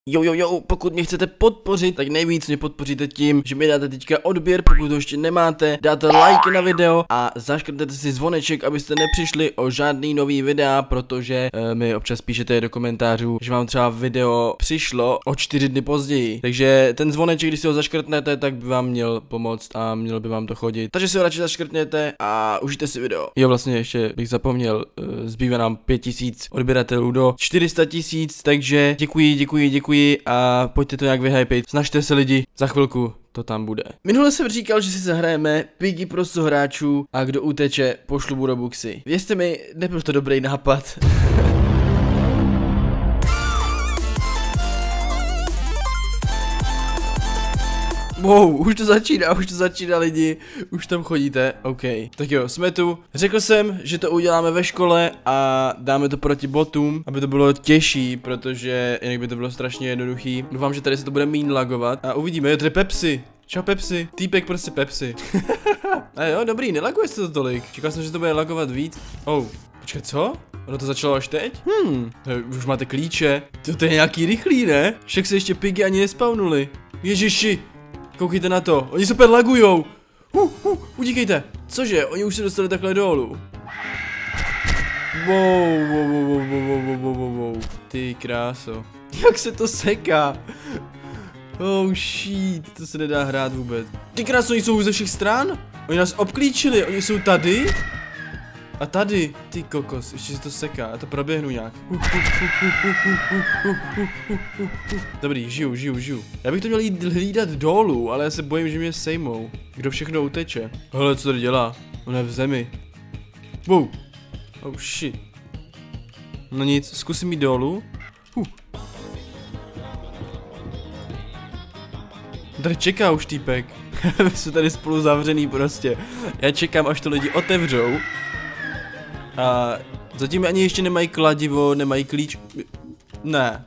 Jo, pokud mě chcete podpořit, tak nejvíc mě podpoříte tím, že mi dáte teďka odběr, pokud to ještě nemáte, dáte like na video a zaškrtnete si zvoneček, abyste nepřišli o žádný nový videa, protože mi občas píšete do komentářů, že vám třeba video přišlo o 4 dny později. Takže ten zvoneček, když si ho zaškrtnete, tak by vám měl pomoct a mělo by vám to chodit. Takže si ho radši zaškrtněte a užijte si video. Jo, vlastně ještě bych zapomněl, zbývá nám 5000 odběratelů do 400 000, takže děkuji a pojďte to nějak vyhypit. Snažte se lidi, za chvilku to tam bude. Minule jsem říkal, že si zahrajeme Piggy pro 100 hráčů a kdo uteče, pošlu mu Robuxy. Věřte mi, nebyl to dobrý nápad. Wow, už to začíná lidi, už tam chodíte, OK. Tak jo, jsme tu. Řekl jsem, že to uděláme ve škole a dáme to proti botům, aby to bylo těžší, protože jinak by to bylo strašně jednoduchý. Doufám, že tady se to bude méně lagovat a uvidíme, jo, to je Pepsi. Čau Pepsi, týpek prostě Pepsi. A jo, dobrý, nelaguje se to tolik. Čekal jsem, že to bude lagovat víc. Oh, počkej, co? Ono to začalo až teď? Už máte klíče. To je nějaký rychlý, ne? Však se ještě Piggy ani nespawnuli. Ježiši. Koukejte na to, oni super lagujou. Utíkejte. Cože, oni už se dostali takhle dolů. Wow. Ty kráso. Jak se to seká. Oh shit, to se nedá hrát vůbec. Ty kráso, oni jsou ze všech stran. Oni nás obklíčili, oni jsou tady. A tady, ty kokos, ještě se to seká, já to proběhnu nějak. Dobrý, žiju. Já bych to měl jít hlídat dolů, ale já se bojím, že mě sejmou. Kdo všechno uteče? Hele, co tady dělá? On je v zemi. Wow. Oh shit. No nic, zkusím jít dolů. Tady čeká už týpek. My jsme tady spolu zavřený prostě. Já čekám, až to lidi otevřou. A zatím ani ještě nemají kladivo, nemají klíč. Ne.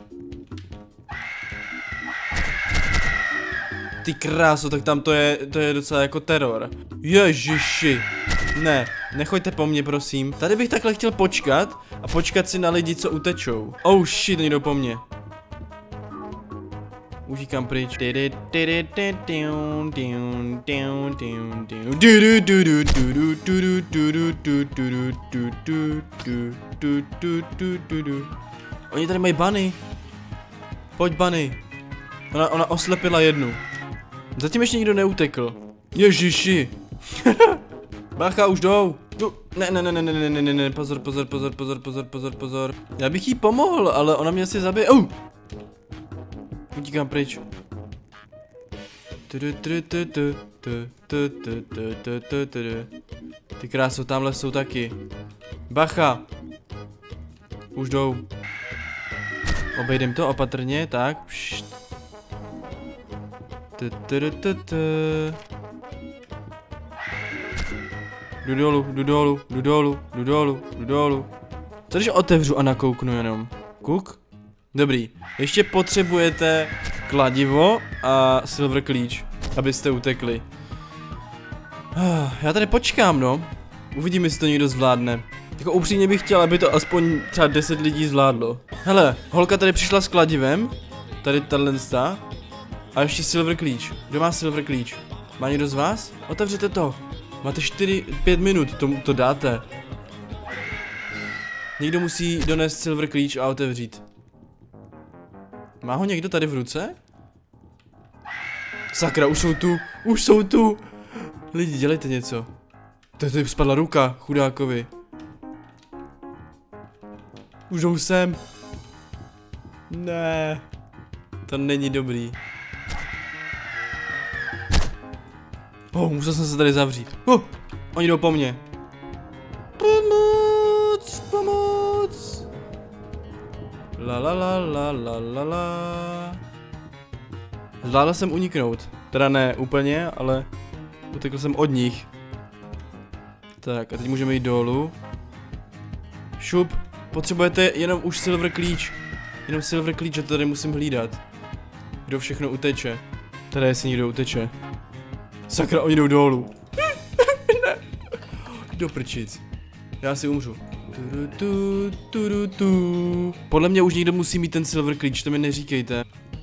Ty kráso, tak tam to je docela jako teror. Ježiši. Ne, nechoďte po mně, prosím. Tady bych takhle chtěl počkat a počkat si na lidi, co utečou. Oh shit, oni jdou po mně. Utíkám pryč. Oni tady mají bunny. Pojď bunny. Ona oslepila jednu. Zatím ještě nikdo neutekl. Ježiši. Bacha, už jdou. Ne, pozor. Já bych jí pomohl, ale ona mě asi zabije. Utíkám pryč. Ty kráso, tamhle jsou taky. Bacha. Už jdou. Obejdem to opatrně, tak. Jdu dolů. Co když otevřu a nakouknu jenom? Kuk? Dobrý, ještě potřebujete kladivo a silver klíč, abyste utekli. Já tady počkám, no. Uvidíme, jestli to někdo zvládne. Jako upřímně bych chtěl, aby to aspoň třeba 10 lidí zvládlo. Hele, holka tady přišla s kladivem. Tady tato. A ještě silver klíč. Kdo má silver klíč? Má někdo z vás? Otevřete to. Máte 5 minut, to dáte. Někdo musí donést silver klíč a otevřít. Má ho někdo tady v ruce? Sakra, už jsou tu. Lidi, dělejte něco. Tady spadla ruka, chudákovi. Už jdou sem. Ne. To není dobrý. Musel jsem se tady zavřít. Oni jdou po mně. Pomoc. La. Zvládl jsem uniknout. Teda ne úplně, ale utekl jsem od nich. Tak a teď můžeme jít dolů. Šup. Potřebujete jenom už silver klíč. Jenom silver klíč, a to tady musím hlídat. Kdo všechno uteče. Tady jestli někdo uteče. Sakra, oni jdou dolů. Ne. Do prčic. Já si umřu. Podle mě už někdo musí mít ten silver klíč, to mi neříkejte.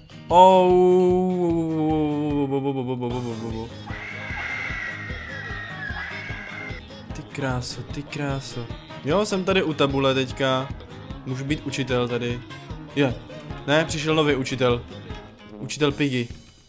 Ty kráso, ty kráso. Jo, jsem tady u tabule teďka. Můžu být učitel tady. Je. Ne, přišel nový učitel. Učitel Piggy.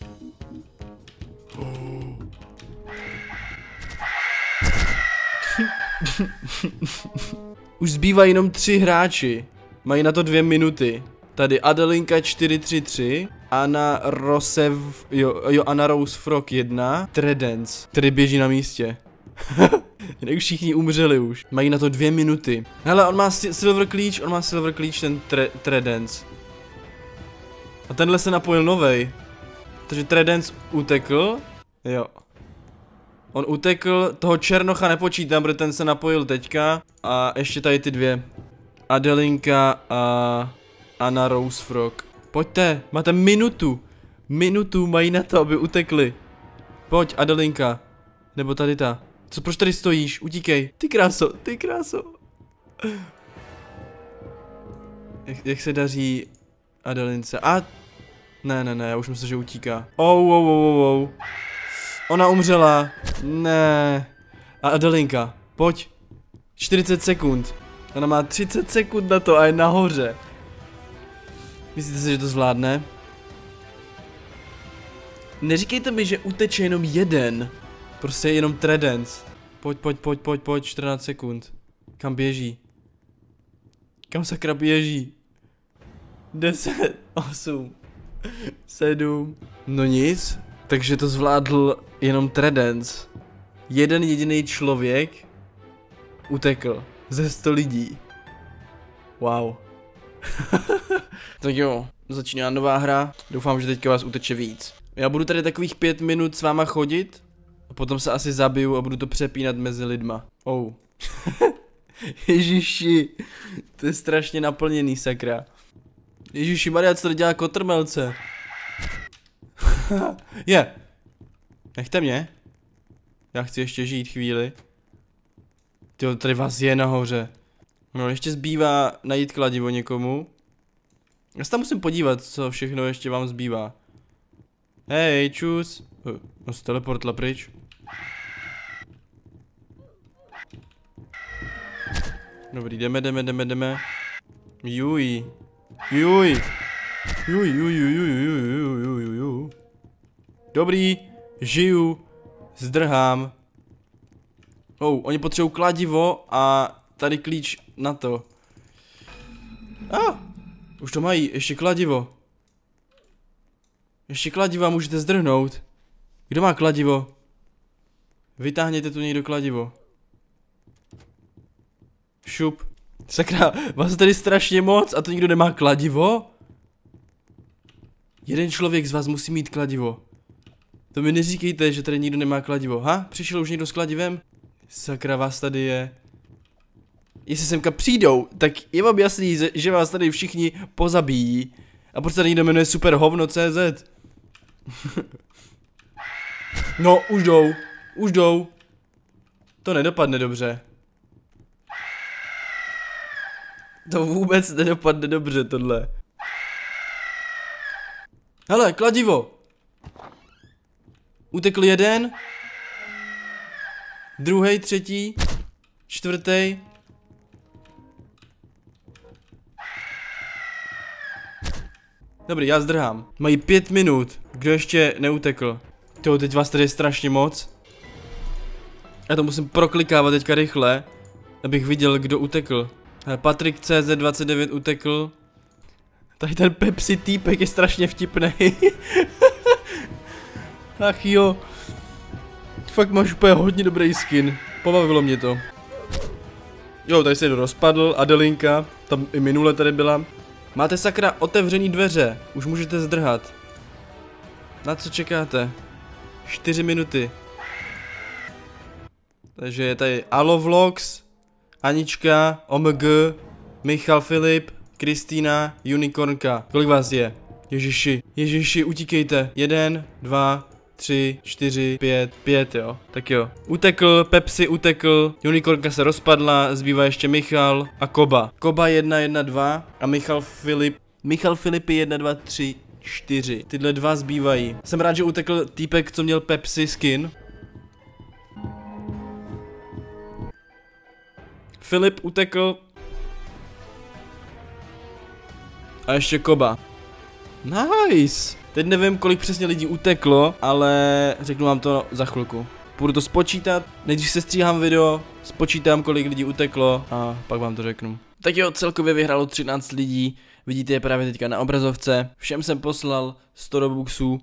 Už zbývají jenom 3 hráči. Mají na to 2 minuty. Tady Adelinka 433, Anna Rosev, Anna Rose Frog 1, Tredence, který běží na místě. Jinak všichni umřeli už. Mají na to 2 minuty. Hele, on má silver klíč, ten Tredence. A tenhle se napojil novej. Takže Tredence utekl. Jo. On utekl, toho Černocha nepočítám, protože ten se napojil teďka. A ještě tady ty 2. Adelinka a Anna Rose Frog. Pojďte, máte minutu. Minutu mají na to, aby utekli. Pojď, Adelinka. Nebo tady ta. Co, proč tady stojíš? Utíkej. Ty kráso, ty kráso. Jak se daří Adelince? A... Ne, já už myslím, že utíká. Ona umřela. Ne. A Adelinka, pojď. 40 sekund. Ona má 30 sekund na to a je nahoře. Myslíte si, že to zvládne? Neříkejte mi, že uteče jenom jeden. Prostě jenom Tredence. Pojď, 14 sekund. Kam běží? Kam sakra běží? 10, 8, 7. No nic. Takže to zvládl jenom Tredence. Jeden jediný člověk utekl ze 100 lidí. Wow. Tak jo, začíná nová hra. Doufám, že teďka vás uteče víc. Já budu tady takových 5 minut s váma chodit. A potom se asi zabiju a budu to přepínat mezi lidma. Ježiši. To je strašně naplněný, sakra. Ježiši Maria, co to dělá kotrmelce? Je. Nechte mě. Já chci ještě žít chvíli. Tyjo, tady vás je nahoře. No, ještě zbývá najít kladivo někomu. Já se tam musím podívat, co všechno ještě vám zbývá. Hej, čus. No, se teleportla pryč. Dobrý, jdeme. Juj. Dobrý, žiju, zdrhám. Oni potřebují kladivo a tady klíč na to. Už to mají, ještě kladivo. Ještě kladiva můžete zdrhnout. Kdo má kladivo? Vytáhněte tu někdo kladivo. Šup. Sakra, vás tady strašně moc a to nikdo nemá kladivo? Jeden člověk z vás musí mít kladivo. To mi neříkejte, že tady nikdo nemá kladivo. Přišel už někdo s kladivem? Sakra, vás tady je. Jestli semka přijdou, tak je vám jasný, že vás tady všichni pozabíjí. A proč tady někdo jmenuje superhovno.cz? No, už jdou. To nedopadne dobře. To vůbec nedopadne dobře, tohle. Hele, kladivo. Utekl jeden. Druhý, třetí. Čtvrtý. Dobrý, já zdrhám. Mají 5 minut. Kdo ještě neutekl? Tyjo, teď vás tady je strašně moc. Já to musím proklikávat teďka rychle, abych viděl, kdo utekl. Patrik CZ29 utekl. Tady ten Pepsi týpek je strašně vtipný. Ach jo. Fakt máš úplně hodně dobrý skin. Pobavilo mě to. Jo, tady se rozpadl. Adelinka. Tam i minule tady byla. Máte sakra otevřený dveře. Už můžete zdrhat. Na co čekáte? 4 minuty. Takže je tady Alovlogs, Anička, OMG, Michal Filip, Kristýna, Unicornka. Kolik vás je? Ježiši, utíkejte. 1, 2, 3, 4, 5 jo, tak jo. Utekl, Pepsi utekl, unicornka se rozpadla, zbývá ještě Michal a Koba. Koba 1, 1, 2 a Michal Filipy 1, 2, 3, 4. Tyhle dva zbývají. Jsem rád, že utekl týpek, co měl Pepsi skin. Filip utekl. A ještě Koba. Nice. Teď nevím, kolik přesně lidí uteklo, ale řeknu vám to za chvilku. Budu to spočítat, nejdřív se stříhám video, spočítám, kolik lidí uteklo a pak vám to řeknu. Tak jo, celkově vyhrálo 13 lidí, vidíte je právě teďka na obrazovce. Všem jsem poslal 100 robuxů.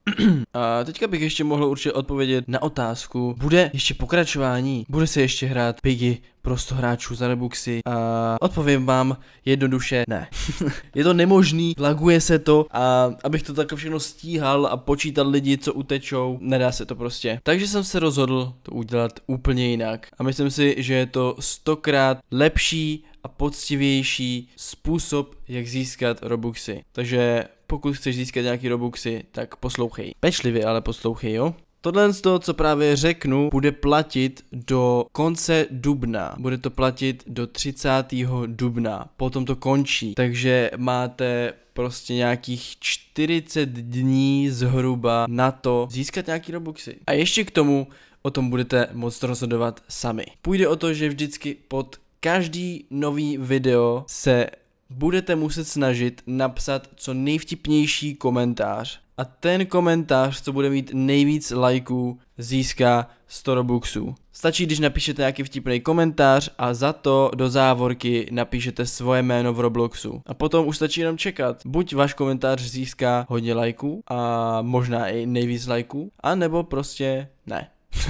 A teďka bych ještě mohl určitě odpovědět na otázku. Bude ještě pokračování? Bude se ještě hrát Piggy pro 100 hráčů za robuxy? A odpovím vám jednoduše ne. Je to nemožný, laguje se to a abych to takhle všechno stíhal a počítal lidi, co utečou, nedá se to prostě. Takže jsem se rozhodl to udělat úplně jinak. A myslím si, že je to 100krát lepší a poctivější způsob, jak získat robuxy. Takže pokud chceš získat nějaký robuxy, tak poslouchej. Pečlivě, ale poslouchej, jo? Tohle z toho, co právě řeknu, bude platit do konce dubna. Bude to platit do 30. dubna. Potom to končí. Takže máte prostě nějakých 40 dní zhruba na to získat nějaký robuxy. A ještě k tomu o tom budete moct rozhodovat sami. Půjde o to, že vždycky pod každý nový video se budete muset snažit napsat co nejvtipnější komentář. A ten komentář, co bude mít nejvíc lajků, získá 100 robuxů. Stačí, když napíšete nějaký vtipný komentář a za to do závorky napíšete svoje jméno v Robloxu. A potom už stačí jenom čekat. Buď váš komentář získá hodně lajků a možná i nejvíc lajků, anebo prostě ne.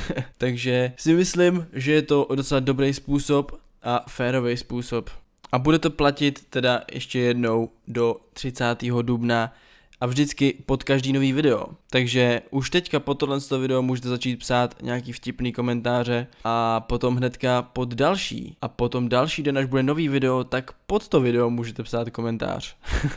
Takže si myslím, že je to docela dobrý způsob a férový způsob. A bude to platit teda ještě jednou do 30. dubna a vždycky pod každý nový video. Takže už teďka pod tohle video můžete začít psát nějaký vtipný komentáře a potom hnedka pod další. A potom další den, až bude nový video, tak pod to video můžete psát komentář.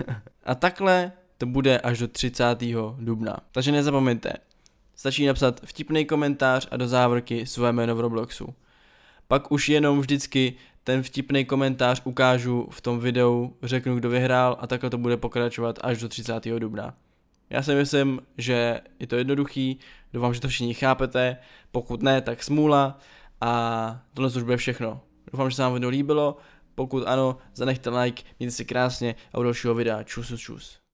A takhle to bude až do 30. dubna. Takže nezapomeňte. Stačí napsat vtipný komentář a do závorky své jméno v Robloxu. Pak už jenom vždycky ten vtipný komentář ukážu v tom videu, řeknu, kdo vyhrál a takhle to bude pokračovat až do 30. dubna. Já si myslím, že je to jednoduchý, doufám, že to všichni chápete, pokud ne, tak smůla a tohle už bude všechno. Doufám, že se vám video líbilo, pokud ano, zanechte like, mějte se krásně a u dalšího videa čus.